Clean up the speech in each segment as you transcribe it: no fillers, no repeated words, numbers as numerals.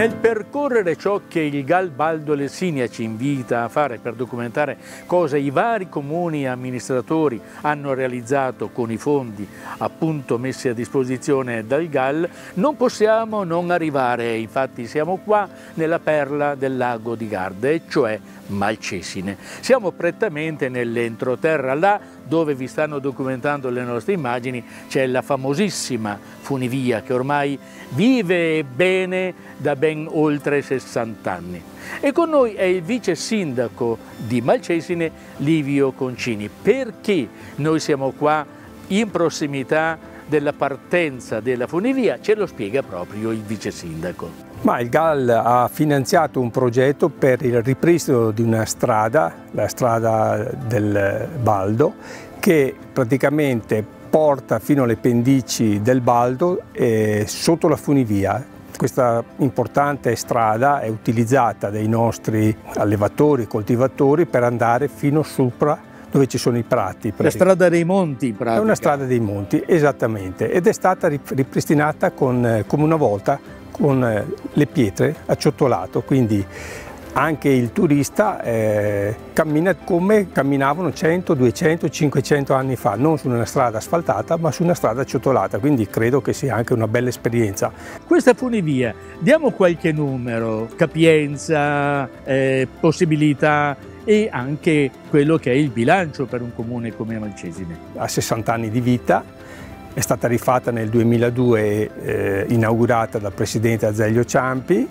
Nel percorrere ciò che il GAL Baldo Lessinia ci invita a fare per documentare cosa i vari comuni e amministratori hanno realizzato con i fondi appunto messi a disposizione dal GAL, non possiamo non arrivare, infatti siamo qua nella perla del lago di Garda, e cioè Malcesine. Siamo prettamente nell'entroterra, là dove vi stanno documentando le nostre immagini c'è la famosissima funivia che ormai vive bene da ben oltre 60 anni. E con noi è il vice sindaco di Malcesine, Livio Concini. Perché noi siamo qua in prossimità della partenza della funivia? Ce lo spiega proprio il vice sindaco. Ma il GAL ha finanziato un progetto per il ripristino di una strada, la strada del Baldo, che praticamente porta fino alle pendici del Baldo sotto la funivia. Questa importante strada è utilizzata dai nostri allevatori e coltivatori per andare fino sopra dove ci sono i prati. La strada dei monti, in pratica. È una strada dei monti, esattamente, ed è stata ripristinata come una volta con le pietre acciottolato, quindi anche il turista cammina come camminavano 100, 200, 500 anni fa, non su una strada asfaltata ma su una strada acciottolata, quindi credo che sia anche una bella esperienza. Questa funivia, diamo qualche numero, capienza, possibilità e anche quello che è il bilancio per un comune come Malcesine. Ha 60 anni di vita. È stata rifatta nel 2002, inaugurata dal presidente Azeglio Ciampi.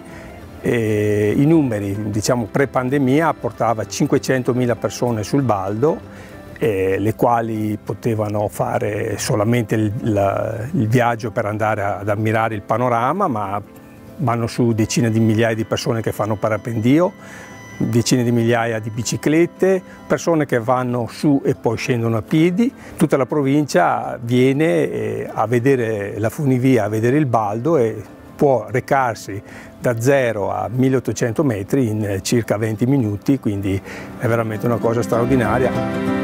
I numeri, diciamo, pre-pandemia portava 500.000 persone sul Baldo, le quali potevano fare solamente il viaggio per andare ad ammirare il panorama, ma vanno su decine di migliaia di persone che fanno parapendio, decine di migliaia di biciclette, persone che vanno su e poi scendono a piedi. Tutta la provincia viene a vedere la funivia, a vedere il Baldo, e può recarsi da 0 a 1800 metri in circa 20 minuti, quindi è veramente una cosa straordinaria.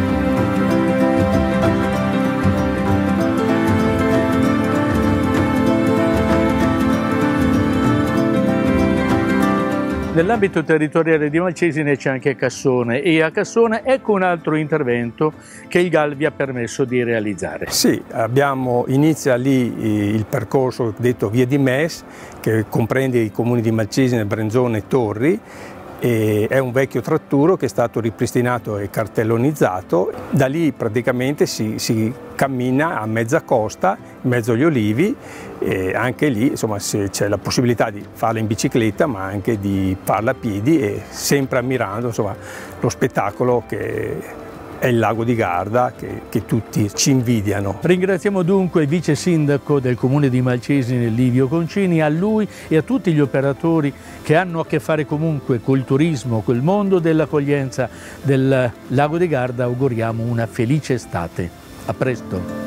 Nell'ambito territoriale di Malcesine c'è anche Cassone, e a Cassone ecco un altro intervento che il GAL vi ha permesso di realizzare. Sì, inizia lì il percorso detto Via di Mes, che comprende i comuni di Malcesine, Brenzone e Torri. È un vecchio tratturo che è stato ripristinato e cartellonizzato. Da lì praticamente si cammina a mezza costa, in mezzo agli olivi, e anche lì insomma c'è la possibilità di farla in bicicletta ma anche di farla a piedi, e sempre ammirando insomma lo spettacolo che è il lago di Garda, che tutti ci invidiano. Ringraziamo dunque il vice sindaco del comune di Malcesine, Livio Concini. A lui e a tutti gli operatori che hanno a che fare comunque col turismo, col mondo dell'accoglienza del lago di Garda, auguriamo una felice estate. A presto!